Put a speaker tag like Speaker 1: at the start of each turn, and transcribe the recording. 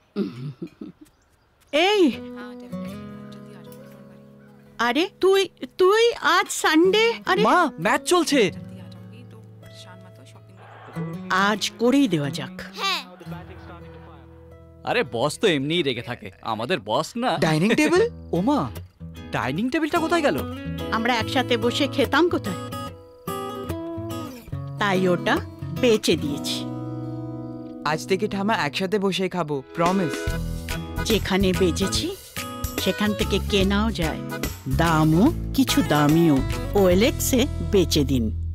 Speaker 1: এই আরে তুই তুই আজ সানডে। আরে
Speaker 2: মা ম্যাচ চলছে,
Speaker 1: আজ করেই দেওয়া যাক।
Speaker 3: হ্যাঁ
Speaker 2: আরে বস তো এমনিই রেগে থাকে, আমাদের বস না।
Speaker 4: Dining table?
Speaker 2: ওমা, ডাইনিং টেবিলটা কোথায় গেল?
Speaker 1: আমরা একসাথে বসে খেতাম কোথায়, তাই ওটা বেচে দিয়েছি।
Speaker 4: আজ থেকে ঠামা একসাথে বসে খাবো, প্রমিস।
Speaker 1: যেখানে বেচেছি সেখান থেকে কেনাও যায়, দামও কিছু দামিও। OLX-এ বেচে দিন।